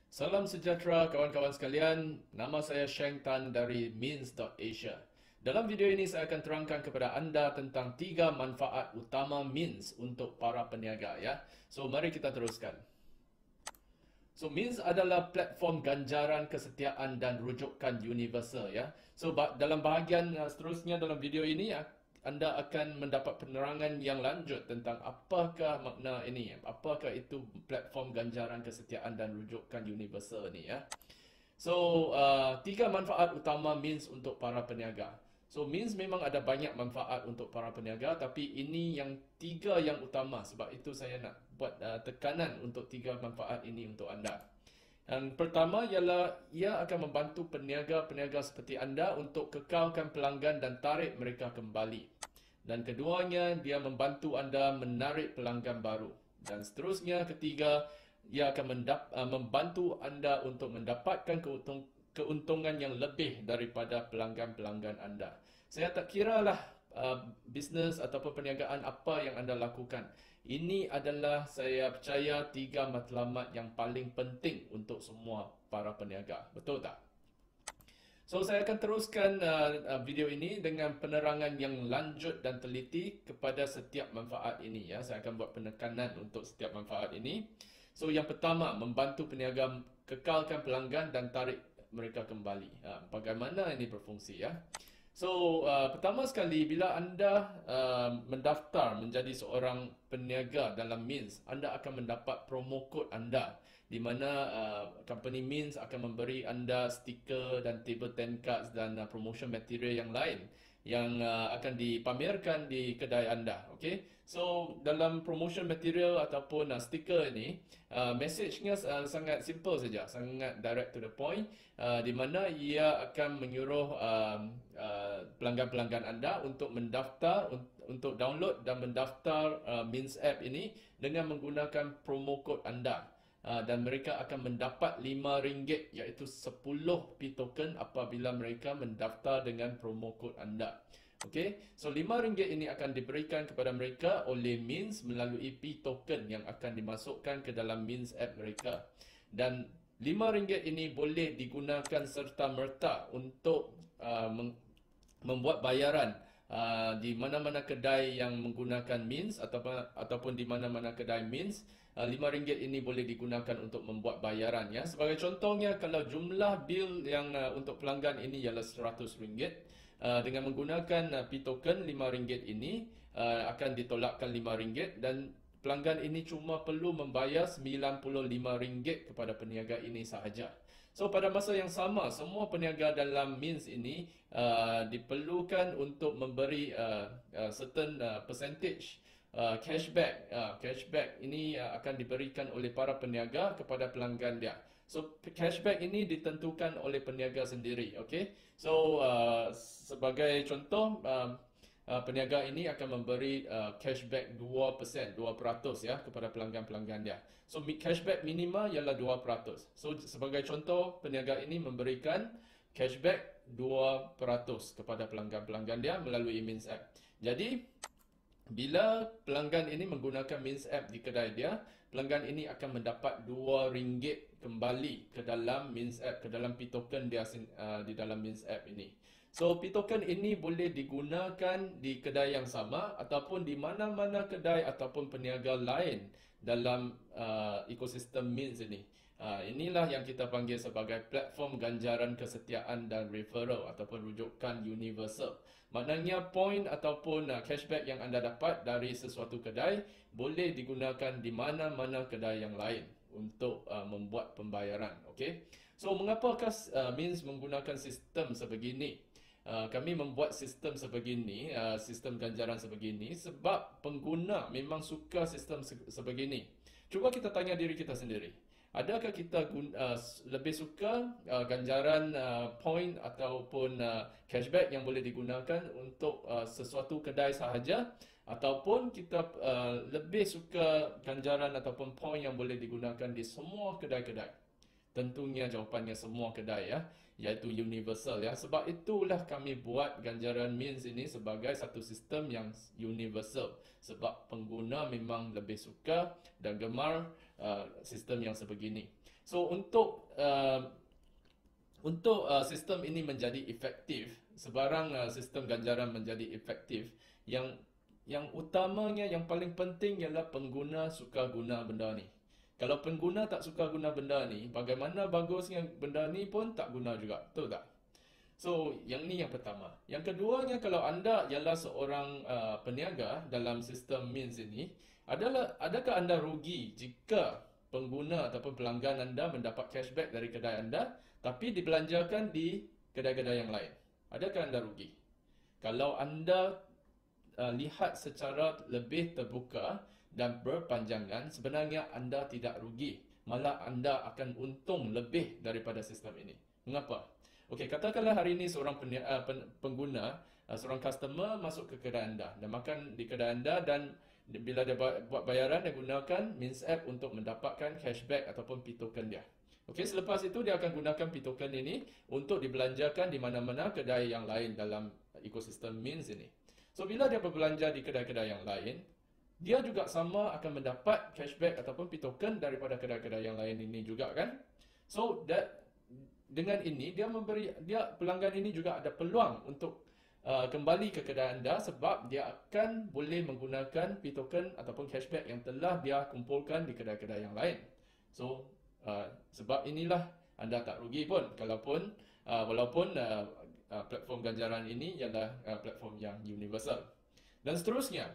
Salam sejahtera kawan-kawan sekalian, nama saya Sheng Tan dari Means.Asia. Dalam video ini saya akan terangkan kepada anda tentang 3 manfaat utama Means untuk para peniaga ya. So mari kita teruskan. So Means adalah platform ganjaran kesetiaan dan rujukan universal ya. So dalam bahagian seterusnya dalam video ini anda akan mendapat penerangan yang lanjut tentang apakah makna ini, apakah itu platform ganjaran kesetiaan dan rujukan universal ni ya. So, 3 manfaat utama Means untuk para peniaga. So, Means memang ada banyak manfaat untuk para peniaga, tapi ini yang 3 yang utama. Sebab itu saya nak buat tekanan untuk 3 manfaat ini untuk anda. Yang pertama ialah ia akan membantu peniaga-peniaga seperti anda untuk kekalkan pelanggan dan tarik mereka kembali. Dan keduanya, dia membantu anda menarik pelanggan baru. Dan seterusnya, ketiga, ia akan membantu anda untuk mendapatkan keuntungan yang lebih daripada pelanggan-pelanggan anda. Saya tak kiralah bisnes ataupun perniagaan apa yang anda lakukan. Ini adalah saya percaya 3 matlamat yang paling penting untuk semua para peniaga. Betul tak? So saya akan teruskan video ini dengan penerangan yang lanjut dan teliti kepada setiap manfaat ini ya. Saya akan buat penekanan untuk setiap manfaat ini. So yang pertama, membantu peniaga kekalkan pelanggan dan tarik mereka kembali. Bagaimana ini berfungsi ya? So, pertama sekali, bila anda mendaftar menjadi seorang peniaga dalam Means, anda akan mendapat promo code anda, di mana company Means akan memberi anda stiker dan table 10 cards dan promotion material yang lain yang akan dipamerkan di kedai anda. Okay? So, dalam promotion material ataupun stiker ini, message-nya sangat simple saja, sangat direct to the point, di mana ia akan menyuruh pelanggan-pelanggan anda untuk mendaftar, untuk download dan mendaftar Means app ini dengan menggunakan promo code anda. Dan mereka akan mendapat RM5 iaitu 10 P token apabila mereka mendaftar dengan promo code anda. Okey, so RM5 ini akan diberikan kepada mereka oleh Means melalui P token yang akan dimasukkan ke dalam Means app mereka. Dan RM5 ini boleh digunakan serta-merta untuk membuat bayaran di mana-mana kedai yang menggunakan Means ataupun di mana-mana kedai Means. RM5 ini boleh digunakan untuk membuat bayaran ya. Sebagai contohnya, kalau jumlah bil yang untuk pelanggan ini ialah RM100, dengan menggunakan P token RM5 ini akan ditolakkan RM5 dan pelanggan ini cuma perlu membayar RM95 kepada peniaga ini sahaja. So pada masa yang sama, semua peniaga dalam Means ini diperlukan untuk memberi certain percentage cashback. Cashback ini akan diberikan oleh para peniaga kepada pelanggan dia. So cashback ini ditentukan oleh peniaga sendiri. Okay? So sebagai contoh, peniaga ini akan memberi cashback 2% ya kepada pelanggan-pelanggan dia. So cashback minima ialah 2%. So sebagai contoh, peniaga ini memberikan cashback 2% kepada pelanggan-pelanggan dia melalui Means app. Jadi bila pelanggan ini menggunakan Means app di kedai dia, pelanggan ini akan mendapat RM2 kembali ke dalam Means app, ke dalam P token dia di dalam Means app ini. So P token ini boleh digunakan di kedai yang sama ataupun di mana-mana kedai ataupun peniaga lain dalam ekosistem Means ini. Inilah yang kita panggil sebagai platform ganjaran kesetiaan dan referral ataupun rujukan universal. Maknanya point ataupun cashback yang anda dapat dari sesuatu kedai boleh digunakan di mana-mana kedai yang lain untuk membuat pembayaran. Okay? So mengapakah Means menggunakan sistem sebegini? Kami membuat sistem sebegini, sistem ganjaran sebegini sebab pengguna memang suka sistem sebegini. Cuba kita tanya diri kita sendiri. Adakah kita lebih suka ganjaran point ataupun cashback yang boleh digunakan untuk sesuatu kedai sahaja, ataupun kita lebih suka ganjaran ataupun point yang boleh digunakan di semua kedai-kedai? Tentunya jawapannya semua kedai ya, iaitu universal ya. Sebab itulah kami buat ganjaran Means ini sebagai satu sistem yang universal. Sebab pengguna memang lebih suka dan gemar sistem yang sebegini. So sistem ini menjadi efektif, sebarang sistem ganjaran menjadi efektif, yang utamanya, yang paling penting ialah pengguna suka guna benda ni. Kalau pengguna tak suka guna benda ni, bagaimana bagusnya benda ni pun tak guna juga. Betul tak? So, yang ni yang pertama. Yang keduanya, kalau anda ialah seorang peniaga dalam sistem means ini, adakah anda rugi jika pengguna ataupun pelanggan anda mendapat cashback dari kedai anda, tapi dibelanjakan di kedai-kedai yang lain? Adakah anda rugi? Kalau anda lihat secara lebih terbuka dan berpanjangan, sebenarnya anda tidak rugi. Malah anda akan untung lebih daripada sistem ini. Mengapa? Okey, katakanlah hari ini seorang pengguna, seorang customer masuk ke kedai anda dan makan di kedai anda, dan bila dia buat bayaran, dia gunakan Means App untuk mendapatkan cashback ataupun P-token dia. Okey, selepas itu dia akan gunakan P-token ini untuk dibelanjakan di mana-mana kedai yang lain dalam ekosistem Means ini. So, bila dia berbelanja di kedai-kedai yang lain, dia juga sama akan mendapat cashback ataupun P-token daripada kedai-kedai yang lain ini juga, kan? So, dengan ini pelanggan ini juga ada peluang untuk kembali ke kedai anda, sebab dia akan boleh menggunakan P-token ataupun cashback yang telah dia kumpulkan di kedai-kedai yang lain. So, sebab inilah anda tak rugi pun, walaupun platform ganjaran ini ialah platform yang universal. Dan seterusnya,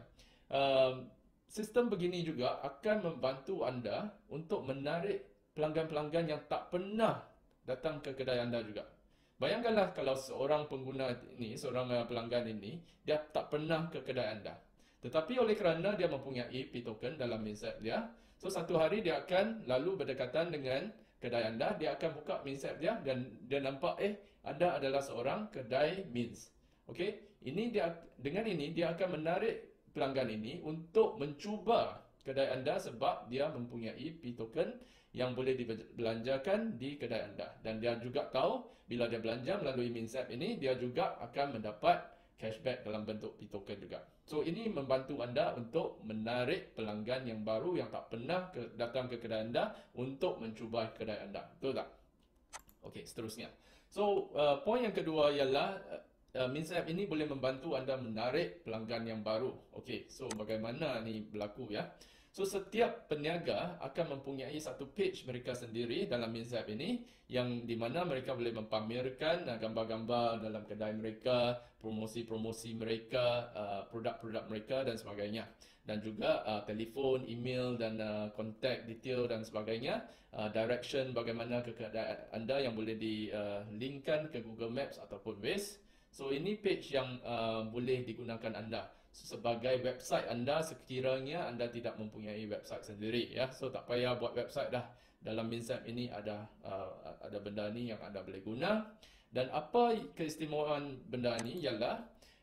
sistem begini juga akan membantu anda untuk menarik pelanggan-pelanggan yang tak pernah datang ke kedai anda juga. Bayangkanlah kalau seorang pengguna ini, seorang pelanggan ini, dia tak pernah ke kedai anda. Tetapi oleh kerana dia mempunyai P-token dalam Means App dia, so satu hari dia akan lalu berdekatan dengan kedai anda, dia akan buka Means App dia dan dia nampak, anda adalah seorang kedai Means. Okey, dengan ini dia akan menarik pelanggan ini untuk mencuba kedai anda, sebab dia mempunyai P-token yang boleh dibelanjakan di kedai anda. Dan dia juga tahu bila dia belanja melalui Means App ini, dia juga akan mendapat cashback dalam bentuk P-token juga. So, ini membantu anda untuk menarik pelanggan yang baru yang tak pernah datang ke kedai anda untuk mencuba kedai anda. Betul tak? Okey, seterusnya. So, poin yang kedua ialah Means App ini boleh membantu anda menarik pelanggan yang baru. Okey, so bagaimana ni berlaku ya? So, setiap peniaga akan mempunyai satu page mereka sendiri dalam Means App ini, yang di mana mereka boleh mempamerkan gambar-gambar dalam kedai mereka, promosi-promosi mereka, produk-produk mereka dan sebagainya. Dan juga telefon, email dan contact detail dan sebagainya, direction bagaimana ke kedai anda yang boleh di-linkkan ke Google Maps ataupun Waze. So, ini page yang boleh digunakan anda sebagai website anda sekiranya anda tidak mempunyai website sendiri ya. So, tak payah buat website dah. Dalam Means App ini ada benda ni yang anda boleh guna. Dan apa keistimewaan benda ni ialah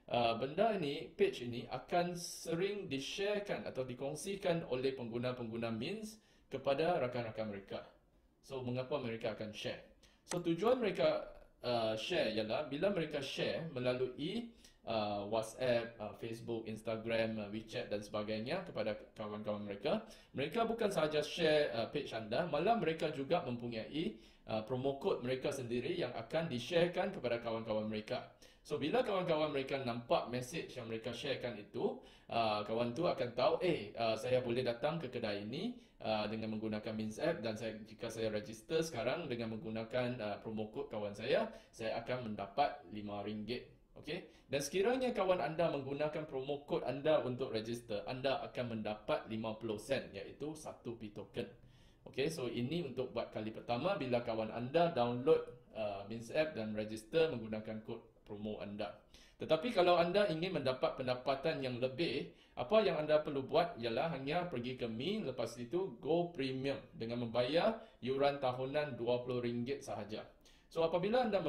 benda ini, page ini akan sering di-sharekan atau dikongsikan oleh pengguna-pengguna Means kepada rakan-rakan mereka. So, mengapa mereka akan share? So, tujuan mereka share ialah bila mereka share melalui WhatsApp, Facebook, Instagram, WeChat dan sebagainya kepada kawan-kawan mereka, mereka bukan sahaja share page anda, malah mereka juga mempunyai promo code mereka sendiri yang akan di-sharekan kepada kawan-kawan mereka. So, bila kawan-kawan mereka nampak message yang mereka sharekan itu, kawan tu akan tahu, saya boleh datang ke kedai ini dengan menggunakan Means App, dan jika saya register sekarang dengan menggunakan promo code kawan saya akan mendapat RM5. Okey, dan sekiranya kawan anda menggunakan promo code anda untuk register, anda akan mendapat 50 sen, iaitu 1 P-token. Okey, so ini untuk buat kali pertama bila kawan anda download Means App dan register menggunakan kod promo anda. Tetapi kalau anda ingin mendapat pendapatan yang lebih, apa yang anda perlu buat ialah hanya pergi ke Me, lepas itu Go Premium dengan membayar yuran tahunan RM20 sahaja. So, apabila anda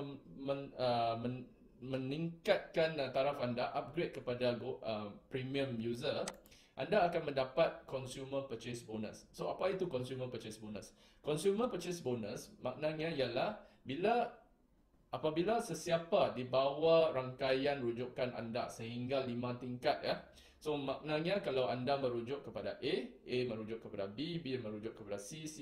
meningkatkan taraf anda, upgrade kepada premium user, anda akan mendapat consumer purchase bonus. So, apa itu consumer purchase bonus? Consumer purchase bonus maknanya ialah apabila sesiapa di bawah rangkaian rujukan anda sehingga 5 tingkat ya. So, maknanya kalau anda merujuk kepada A merujuk kepada B merujuk kepada C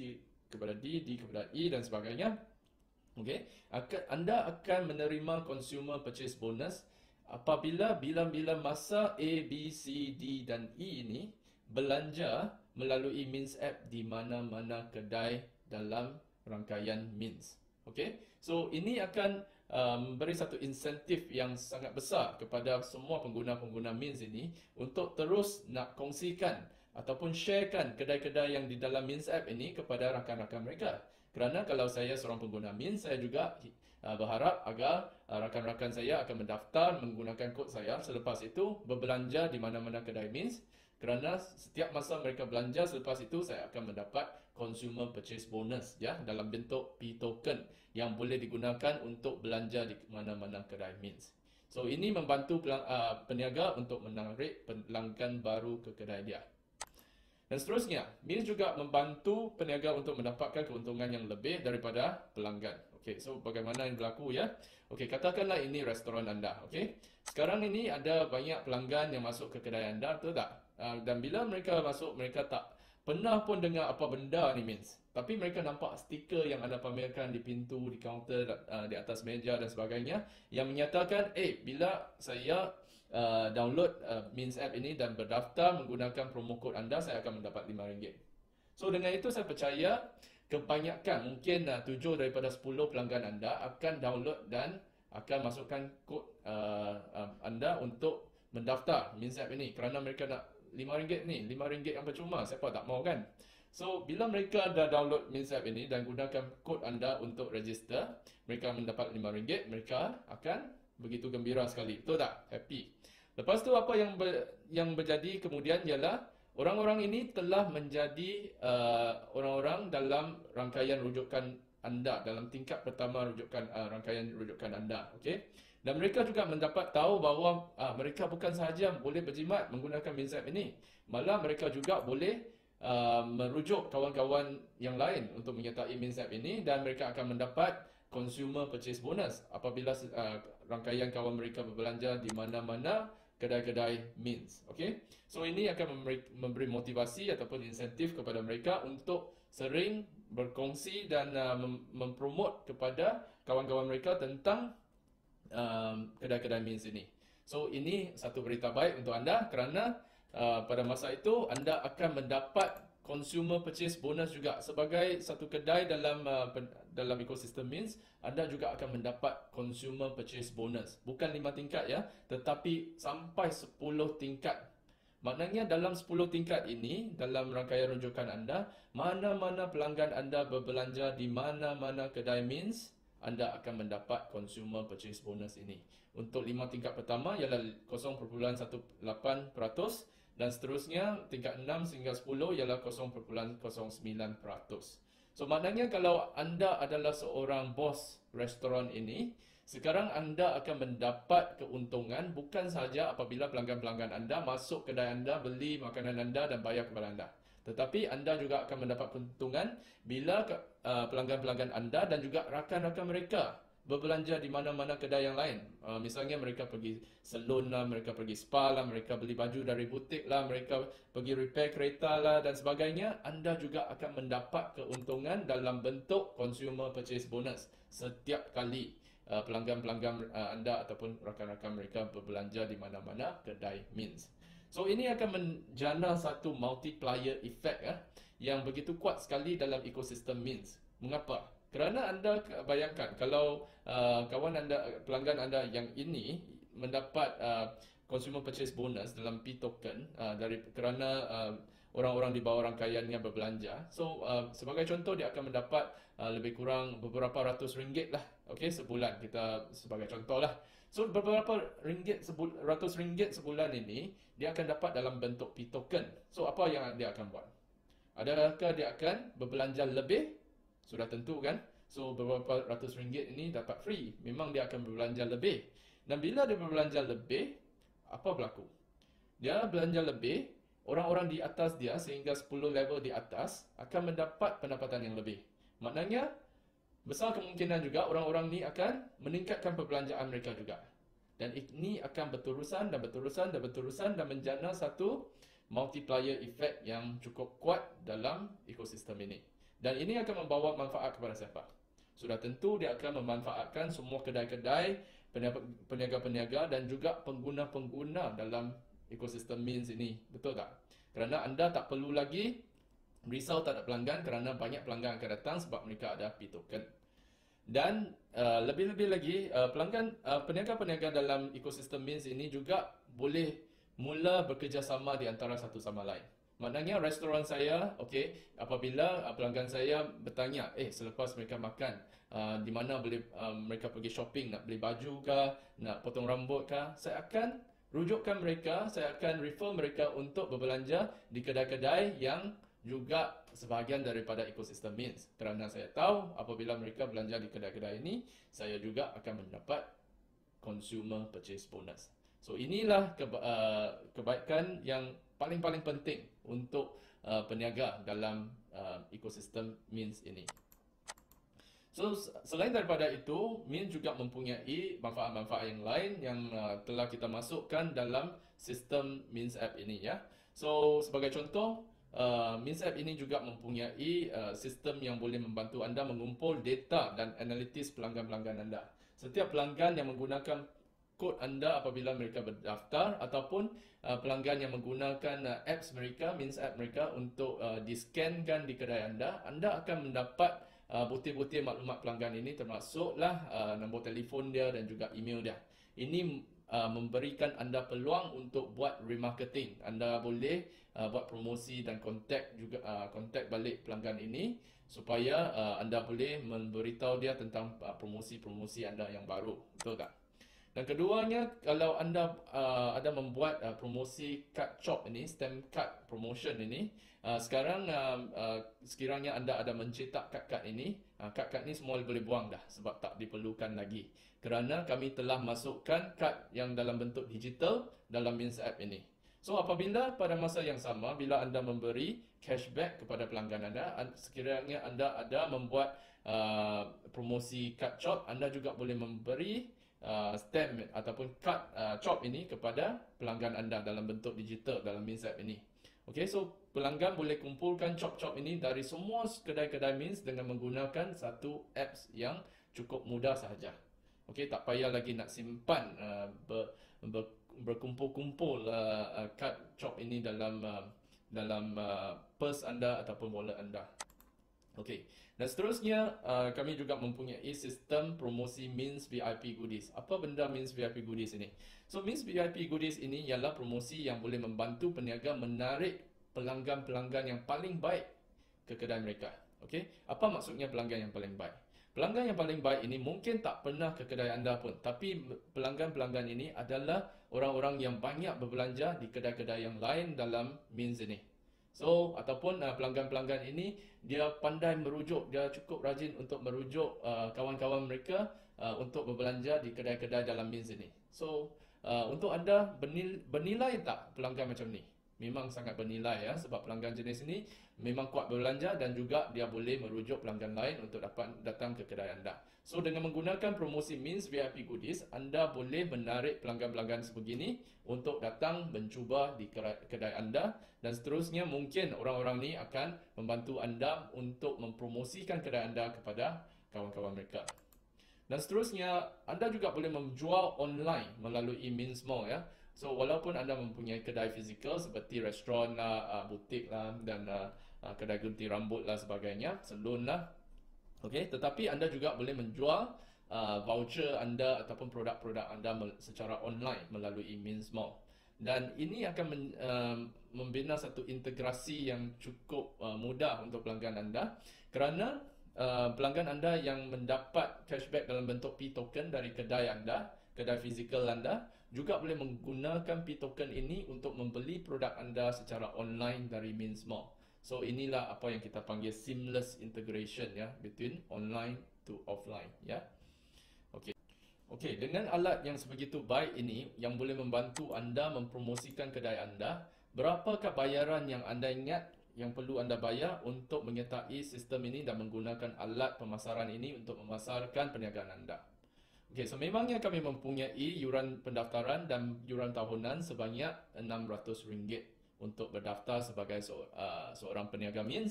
kepada D kepada E dan sebagainya. Okey, anda akan menerima consumer purchase bonus apabila bila masa A, B, C, D dan E ini belanja melalui Means app di mana-mana kedai dalam rangkaian Means. Okey, so ini akan memberi satu insentif yang sangat besar kepada semua pengguna-pengguna Means ini untuk terus nak kongsikan ataupun sharekan kedai-kedai yang di dalam Means app ini kepada rakan-rakan mereka. Kerana kalau saya seorang pengguna Means, saya juga berharap agar rakan-rakan saya akan mendaftar menggunakan kod saya. Selepas itu berbelanja di mana-mana kedai Means. Kerana setiap masa mereka belanja, selepas itu saya akan mendapat consumer purchase bonus ya, dalam bentuk P-token yang boleh digunakan untuk belanja di mana-mana kedai Means. So ini membantu peniaga untuk menarik pelanggan baru ke kedai dia. Dan seterusnya, Means juga membantu peniaga untuk mendapatkan keuntungan yang lebih daripada pelanggan. Okey, so bagaimana yang berlaku ya? Okey, katakanlah ini restoran anda. Okey, sekarang ini ada banyak pelanggan yang masuk ke kedai anda, betul tak? Dan bila mereka masuk, mereka tak pernah pun dengar apa benda ni Means. Tapi mereka nampak stiker yang anda pamerkan di pintu, di kaunter, di atas meja dan sebagainya yang menyatakan, bila saya download Means app ini dan berdaftar menggunakan promo kod anda, saya akan mendapat RM5. So dengan itu saya percaya kebanyakan, mungkin 7 daripada 10 pelanggan anda akan download dan akan masukkan kod anda untuk mendaftar Means app ini kerana mereka nak RM5 ni, RM5 yang percuma, siapa tak mau kan? So bila mereka dah download Means app ini dan gunakan kod anda untuk register, mereka mendapat RM5, mereka akan begitu gembira sekali, betul tak? Happy. Lepas tu apa yang berjadi kemudian ialah orang-orang ini telah menjadi orang-orang dalam rangkaian rujukan anda, dalam tingkat pertama rangkaian rujukan anda, okey? Dan mereka juga mendapat tahu bahawa mereka bukan sahaja boleh berjimat menggunakan Means app ini, malah mereka juga boleh merujuk kawan-kawan yang lain untuk menyertai Means app ini dan mereka akan mendapat consumer purchase bonus apabila rangkaian kawan mereka berbelanja di mana-mana kedai-kedai Means. Okay? So ini akan memberi motivasi ataupun insentif kepada mereka untuk sering berkongsi dan mempromot kepada kawan-kawan mereka tentang kedai-kedai Means ini. So ini satu berita baik untuk anda kerana pada masa itu anda akan mendapat consumer purchase bonus juga. Sebagai satu kedai dalam ekosistem Means, anda juga akan mendapat consumer purchase bonus. Bukan 5 tingkat ya, tetapi sampai 10 tingkat. Maknanya dalam 10 tingkat ini, dalam rangkaian rujukan anda, mana-mana pelanggan anda berbelanja di mana-mana kedai Means, anda akan mendapat consumer purchase bonus ini. Untuk 5 tingkat pertama ialah 0.18%, dan seterusnya tingkat 6 sehingga 10 ialah 0.09%. So maknanya kalau anda adalah seorang bos restoran ini, sekarang anda akan mendapat keuntungan bukan sahaja apabila pelanggan-pelanggan anda masuk kedai anda, beli makanan anda dan bayar kepada anda. Tetapi anda juga akan mendapat keuntungan bila pelanggan-pelanggan anda dan juga rakan-rakan mereka berbelanja di mana-mana kedai yang lain. Misalnya mereka pergi salon lah, mereka pergi spa lah, mereka beli baju dari butik lah, mereka pergi repair kereta lah dan sebagainya. Anda juga akan mendapat keuntungan dalam bentuk consumer purchase bonus setiap kali pelanggan-pelanggan anda ataupun rakan-rakan mereka berbelanja di mana-mana kedai Means. So ini akan menjana satu multiplier effect yang begitu kuat sekali dalam ekosistem Means. Mengapa? Kerana anda bayangkan kalau kawan anda, pelanggan anda yang ini mendapat consumer purchase bonus dalam P-token kerana orang-orang di bawah rangkaiannya berbelanja. So sebagai contoh dia akan mendapat lebih kurang beberapa ratus ringgit lah, okey, sebulan, kita sebagai contoh lah. So beberapa ratus ringgit sebulan ini dia akan dapat dalam bentuk P-token. So apa yang dia akan buat? Adakah dia akan berbelanja lebih? Sudah tentu kan? So beberapa ratus ringgit ini dapat free. Memang dia akan berbelanja lebih. Dan bila dia berbelanja lebih, apa berlaku? Dia belanja lebih, orang-orang di atas dia sehingga 10 level di atas akan mendapat pendapatan yang lebih. Maknanya besar kemungkinan juga orang-orang ni akan meningkatkan perbelanjaan mereka juga. Dan ini akan berterusan dan menjana satu multiplier effect yang cukup kuat dalam ekosistem ini. Dan ini akan membawa manfaat kepada siapa? Sudah tentu dia akan memanfaatkan semua kedai-kedai, peniaga-peniaga dan juga pengguna-pengguna dalam ekosistem Mint ini. Betul tak? Kerana anda tak perlu lagi risau tak ada pelanggan kerana banyak pelanggan akan datang sebab mereka ada P token. Dan lebih-lebih lagi peniaga-peniaga dalam ekosistem Mint ini juga boleh mula bekerjasama di antara satu sama lain. Maknanya restoran saya, okey, apabila pelanggan saya bertanya, selepas mereka makan, di mana boleh mereka pergi shopping, nak beli baju kah, nak potong rambut kah, saya akan rujukkan mereka, saya akan refer mereka untuk berbelanja di kedai-kedai yang juga sebahagian daripada ekosistem Mint. Kerana saya tahu apabila mereka belanja di kedai-kedai ini, saya juga akan mendapat consumer purchase bonus. So inilah kebaikan yang paling-paling penting untuk peniaga dalam ekosistem Mint ini. So selain daripada itu, Mint juga mempunyai manfaat-manfaat yang lain yang telah kita masukkan dalam sistem Mint App ini ya. So sebagai contoh, Mint App ini juga mempunyai sistem yang boleh membantu anda mengumpul data dan analitis pelanggan-pelanggan anda. Setiap pelanggan yang menggunakan kod anda apabila mereka berdaftar ataupun pelanggan yang menggunakan apps mereka, Mint App mereka untuk di-scankan di kedai anda akan mendapat butir-butir maklumat pelanggan ini termasuklah nombor telefon dia dan juga email dia. Ini memberikan anda peluang untuk buat remarketing. Anda boleh buat promosi dan kontak balik pelanggan ini supaya anda boleh memberitahu dia tentang promosi-promosi anda yang baru. Betul tak? Dan keduanya, kalau anda ada membuat promosi card shop ini, stamp card promotion ini, sekarang sekiranya anda ada mencetak kad-kad ini, kad-kad ini semua boleh buang dah sebab tak diperlukan lagi. Kerana kami telah masukkan kad yang dalam bentuk digital dalam Mint App ini. So apabila pada masa yang sama, bila anda memberi cashback kepada pelanggan anda, sekiranya anda ada membuat promosi card shop, anda juga boleh memberi stamp ataupun card shop ini kepada pelanggan anda dalam bentuk digital dalam Mint App ini. Okey, so pelanggan boleh kumpulkan shop-shop ini dari semua kedai-kedai Mint dengan menggunakan satu apps yang cukup mudah sahaja. Okey, tak payah lagi nak simpan berkumpul-kumpul card shop ini dalam purse anda ataupun wallet anda. Okey, dan seterusnya kami juga mempunyai sistem promosi Mint VIP Goodies. Apa benda Mint VIP Goodies ini? So Mint VIP Goodies ini ialah promosi yang boleh membantu peniaga menarik pelanggan-pelanggan yang paling baik ke kedai mereka. Okey, apa maksudnya pelanggan yang paling baik? Pelanggan yang paling baik ini mungkin tak pernah ke kedai anda pun, tapi pelanggan-pelanggan ini adalah orang-orang yang banyak berbelanja di kedai-kedai yang lain dalam Mint ini. So, ataupun pelanggan-pelanggan ini dia pandai merujuk, dia cukup rajin untuk merujuk kawan-kawan mereka untuk berbelanja di kedai-kedai dalam Mint ini. So, untuk anda bernilai tak pelanggan macam ni? Memang sangat bernilai ya, sebab pelanggan jenis ini memang kuat berbelanja dan juga dia boleh merujuk pelanggan lain untuk dapat datang ke kedai anda. So dengan menggunakan promosi Mint VIP Goodies, anda boleh menarik pelanggan-pelanggan sebegini untuk datang mencuba di kedai anda, dan seterusnya mungkin orang-orang ni akan membantu anda untuk mempromosikan kedai anda kepada kawan-kawan mereka. Dan seterusnya, anda juga boleh menjual online melalui Mint Mall ya. So walaupun anda mempunyai kedai fizikal seperti restoran lah, butik lah dan kedai gunting rambut lah sebagainya, salon lah. Okey, tetapi anda juga boleh menjual voucher anda ataupun produk-produk anda secara online melalui Mint Mall. Dan ini akan membina satu integrasi yang cukup mudah untuk pelanggan anda, kerana pelanggan anda yang mendapat cashback dalam bentuk P token dari kedai anda, kedai fizikal anda, juga boleh menggunakan P token ini untuk membeli produk anda secara online dari Mint Mall. So inilah apa yang kita panggil seamless integration ya, between online to offline ya. Okey, dengan alat yang sebegitu baik ini yang boleh membantu anda mempromosikan kedai anda, berapakah bayaran yang anda ingat yang perlu anda bayar untuk menyertai sistem ini dan menggunakan alat pemasaran ini untuk memasarkan perniagaan anda? Okey, so memangnya kami mempunyai yuran pendaftaran dan yuran tahunan sebanyak RM600 untuk berdaftar sebagai seorang peniaga Mint,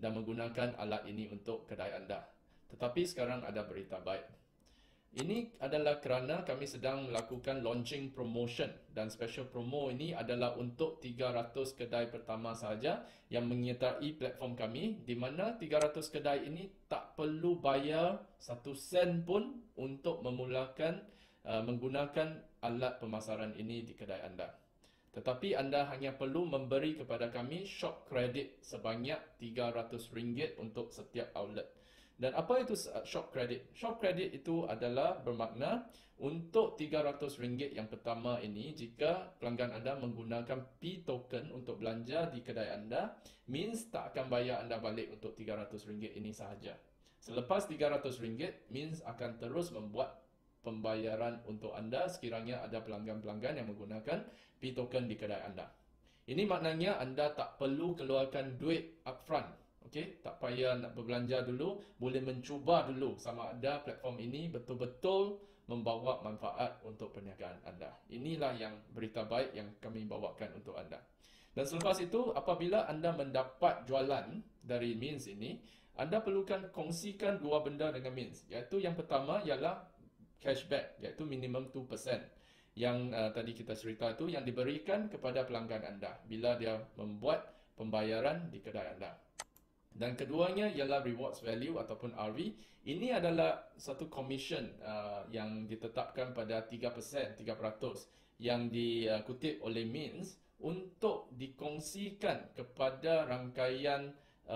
dan menggunakan alat ini untuk kedai anda. Tetapi sekarang ada berita baik. Ini adalah kerana kami sedang melakukan launching promotion, dan special promo ini adalah untuk 300 kedai pertama sahaja yang menyertai platform kami, di mana 300 kedai ini tak perlu bayar 1 sen pun untuk memulakan menggunakan alat pemasaran ini di kedai anda. Tetapi anda hanya perlu memberi kepada kami shop credit sebanyak RM300 untuk setiap outlet. Dan apa itu shop credit? Shop credit itu adalah bermakna untuk RM300 yang pertama ini, jika pelanggan anda menggunakan P-token untuk belanja di kedai anda, means tak akan bayar anda balik untuk RM300 ini sahaja. Selepas RM300, means akan terus membuat pembayaran untuk anda sekiranya ada pelanggan-pelanggan yang menggunakan P-token di kedai anda. Ini maknanya anda tak perlu keluarkan duit upfront. Okey, tak payah nak berbelanja dulu, boleh mencuba dulu sama ada platform ini betul-betul membawa manfaat untuk perniagaan anda. Inilah yang berita baik yang kami bawakan untuk anda. Dan selepas itu, apabila anda mendapat jualan dari Means ini, anda perlukan kongsikan dua benda dengan Means, iaitu yang pertama ialah cashback, iaitu minimum 2% yang tadi kita cerita itu, yang diberikan kepada pelanggan anda bila dia membuat pembayaran di kedai anda. Dan keduanya ialah rewards value ataupun RV. Ini adalah satu commission yang ditetapkan pada 3%, 3% yang dikutip oleh Means untuk dikongsikan kepada rangkaian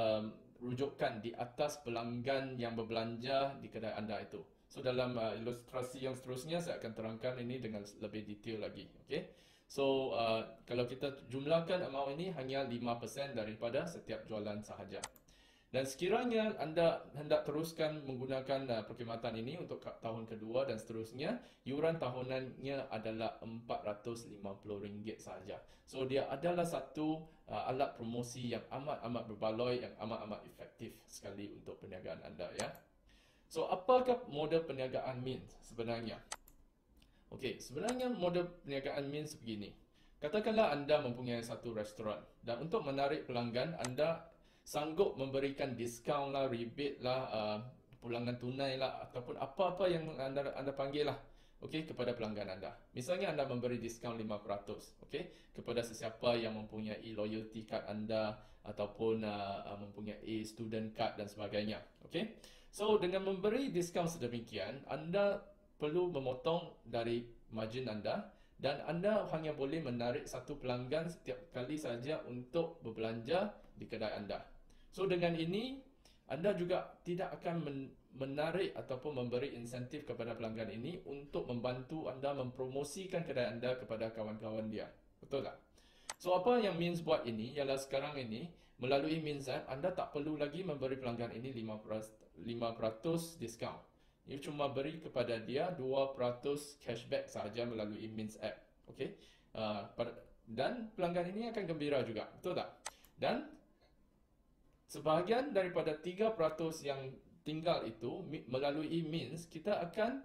rujukan di atas pelanggan yang berbelanja di kedai anda itu. So dalam ilustrasi yang seterusnya saya akan terangkan ini dengan lebih detail lagi. Okay? So kalau kita jumlahkan amount ini hanya 5% daripada setiap jualan sahaja. Dan sekiranya anda hendak teruskan menggunakan perkhidmatan ini untuk tahun kedua dan seterusnya, yuran tahunannya adalah RM450 sahaja. So dia adalah satu alat promosi yang amat-amat berbaloi, yang amat-amat efektif sekali untuk perniagaan anda, ya. So apakah model perniagaan Means sebenarnya? Okey, sebenarnya model perniagaan Means begini. Katakanlah anda mempunyai satu restoran, dan untuk menarik pelanggan anda sanggup memberikan diskaun lah, rebate lah, pulangan tunai lah, ataupun apa-apa yang anda panggil lah, okay, kepada pelanggan anda. Misalnya anda memberi diskaun 5%, okay, kepada sesiapa yang mempunyai loyalty card anda ataupun mempunyai student card dan sebagainya. Okay. So dengan memberi diskaun sedemikian, anda perlu memotong dari margin anda, dan anda hanya boleh menarik satu pelanggan setiap kali saja untuk berbelanja di kedai anda. So dengan ini, anda juga tidak akan menarik ataupun memberi insentif kepada pelanggan ini untuk membantu anda mempromosikan kedai anda kepada kawan-kawan dia. Betul tak? So apa yang Means buat ini ialah sekarang ini, melalui Means App, anda tak perlu lagi memberi pelanggan ini 5% diskaun. Ia cuma beri kepada dia 2% cashback sahaja melalui Means App. Okay? Dan pelanggan ini akan gembira juga. Betul tak? Dan sebahagian daripada 3% yang tinggal itu melalui Means, kita akan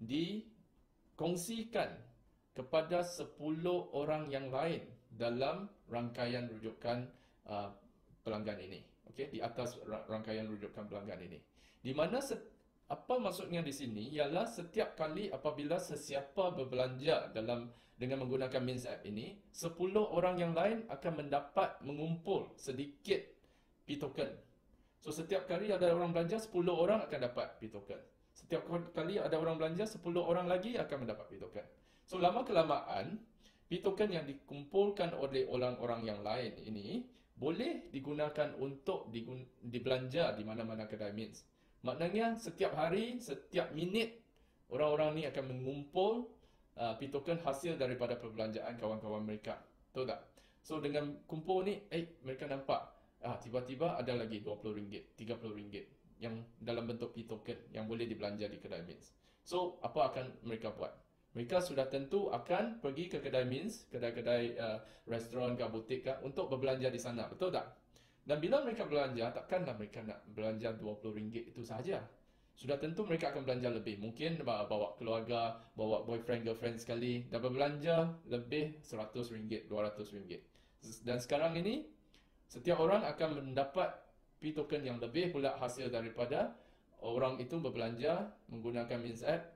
dikongsikan kepada 10 orang yang lain dalam rangkaian rujukan pelanggan ini. Okay? Di atas rangkaian rujukan pelanggan ini. Di mana apa maksudnya di sini ialah setiap kali apabila sesiapa berbelanja dengan menggunakan Means App ini, 10 orang yang lain akan mendapat mengumpul sedikit P-token. So setiap kali ada orang belanja, 10 orang akan dapat P-token. Setiap kali ada orang belanja, 10 orang lagi akan mendapat P-token. So lama kelamaan, P-token yang dikumpulkan oleh orang-orang yang lain ini boleh digunakan untuk dibelanja di mana-mana kedai Means. Maknanya setiap hari, setiap minit, orang-orang ni akan mengumpul P-token hasil daripada perbelanjaan kawan-kawan mereka. Betul tak? So dengan kumpul ni, mereka nampak tiba-tiba ada lagi RM20, RM30 yang dalam bentuk P-token yang boleh dibelanja di kedai Means. So apa akan mereka buat? Mereka sudah tentu akan pergi ke kedai Means, kedai-kedai restoran ke butik untuk berbelanja di sana. Betul tak? Dan bila mereka belanja, takkanlah mereka nak belanja RM20 itu sahaja. Sudah tentu mereka akan belanja lebih. Mungkin bawa keluarga, bawa boyfriend, girlfriend sekali, dan berbelanja lebih RM100, RM200. Dan sekarang ini, setiap orang akan mendapat P token yang lebih pula hasil daripada orang itu berbelanja menggunakan means app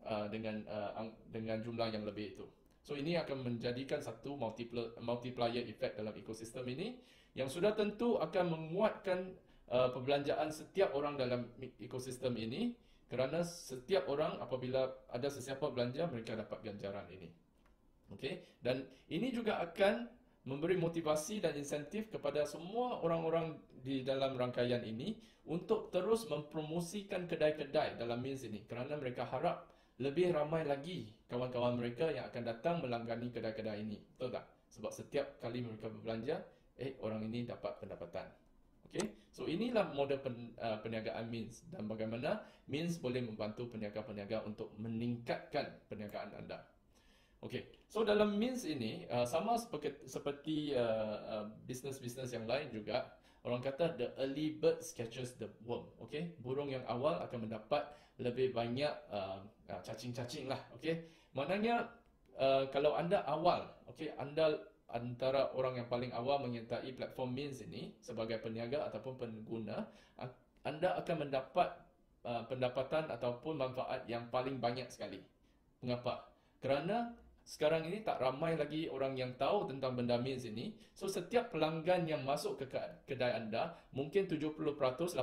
dengan jumlah yang lebih itu. So ini akan menjadikan satu multiplier effect dalam ekosistem ini yang sudah tentu akan menguatkan perbelanjaan setiap orang dalam ekosistem ini, kerana setiap orang apabila ada sesiapa belanja, mereka dapat ganjaran ini. Okey, dan ini juga akan memberi motivasi dan insentif kepada semua orang-orang di dalam rangkaian ini untuk terus mempromosikan kedai-kedai dalam means ini, kerana mereka harap lebih ramai lagi kawan-kawan mereka yang akan datang melanggani kedai-kedai ini. Betul tak? Sebab setiap kali mereka berbelanja, orang ini dapat pendapatan. Okay? So inilah model perniagaan means dan bagaimana means boleh membantu peniaga-peniaga untuk meningkatkan perniagaan anda. Okay, so dalam means ini sama seperti bisnes-bisnes yang lain juga, orang kata the early bird catches the worm. Okay, burung yang awal akan mendapat lebih banyak cacing-cacing lah. Okay, maknanya kalau anda awal, okay, anda antara orang yang paling awal menyertai platform means ini sebagai peniaga ataupun pengguna, anda akan mendapat pendapatan ataupun manfaat yang paling banyak sekali. Mengapa? Kerana sekarang ini tak ramai lagi orang yang tahu tentang benda means ini. So setiap pelanggan yang masuk ke kedai anda, mungkin 70%, 80%,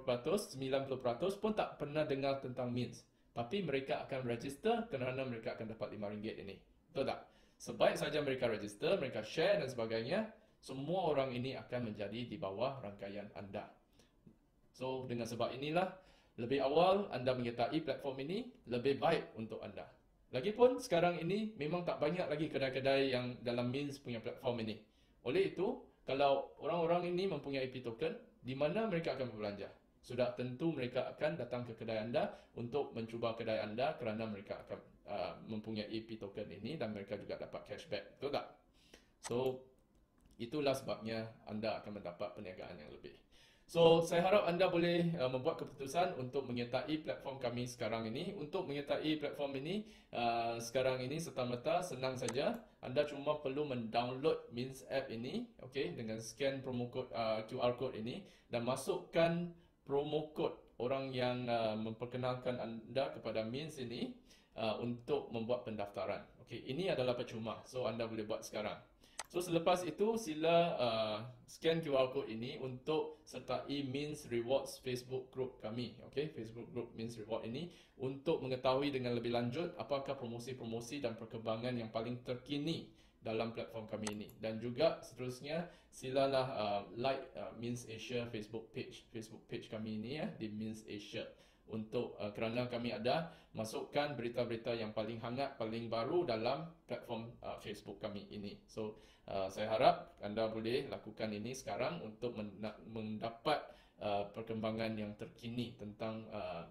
90% pun tak pernah dengar tentang means. Tapi mereka akan register kerana mereka akan dapat RM5 ini. Betul tak? Sebaik saja mereka register, mereka share dan sebagainya, semua orang ini akan menjadi di bawah rangkaian anda. So dengan sebab inilah, lebih awal anda menyertai platform ini, lebih baik untuk anda. Lagipun sekarang ini memang tak banyak lagi kedai-kedai yang dalam means punya platform ini. Oleh itu, kalau orang-orang ini mempunyai P token, di mana mereka akan berbelanja? Sudah tentu mereka akan datang ke kedai anda untuk mencuba kedai anda kerana mereka akan mempunyai P token ini dan mereka juga dapat cashback. Betul tak? So, itulah sebabnya anda akan mendapat perniagaan yang lebih. So, saya harap anda boleh membuat keputusan untuk menyertai platform kami sekarang ini. Untuk menyertai platform ini, sekarang ini serta-merta senang saja. Anda cuma perlu mendownload means app ini, okay, dengan scan promo code QR code ini dan masukkan promo code orang yang memperkenalkan anda kepada means ini untuk membuat pendaftaran. Okay, ini adalah percuma, so anda boleh buat sekarang. So selepas itu sila scan QR code ini untuk sertai Means Rewards Facebook group kami. Okay, Facebook group Means Reward ini untuk mengetahui dengan lebih lanjut apakah promosi-promosi dan perkembangan yang paling terkini dalam platform kami ini. Dan juga seterusnya silalah like Means Asia Facebook page kami ini di Means Asia. Untuk kerana kami ada masukkan berita-berita yang paling hangat, paling baru dalam platform Facebook kami ini. So saya harap anda boleh lakukan ini sekarang untuk mendapat perkembangan yang terkini tentang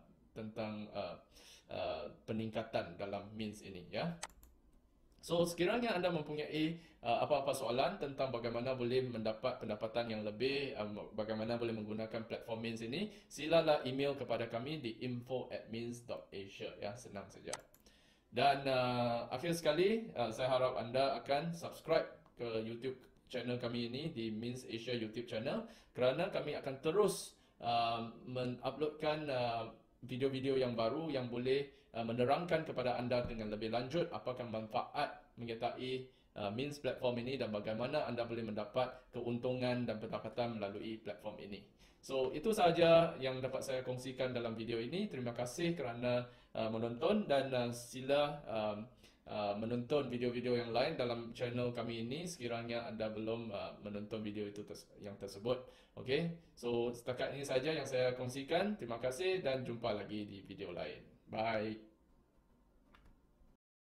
peningkatan dalam means ini, ya. So sekiranya anda mempunyai apa-apa soalan tentang bagaimana boleh mendapat pendapatan yang lebih, bagaimana boleh menggunakan platform means ini, silalah email kepada kami di info@means.asia, ya, senang saja. Dan akhir sekali, saya harap anda akan subscribe ke YouTube channel kami ini di Means Asia YouTube channel, kerana kami akan terus menguploadkan video-video yang baru yang boleh menerangkan kepada anda dengan lebih lanjut apakah manfaat menyertai Means platform ini dan bagaimana anda boleh mendapat keuntungan dan pendapatan melalui platform ini. So itu sahaja yang dapat saya kongsikan dalam video ini. Terima kasih kerana menonton dan sila menonton video-video yang lain dalam channel kami ini sekiranya anda belum menonton video itu yang tersebut. Okay, so setakat ini saja yang saya kongsikan. Terima kasih dan jumpa lagi di video lain. Bye.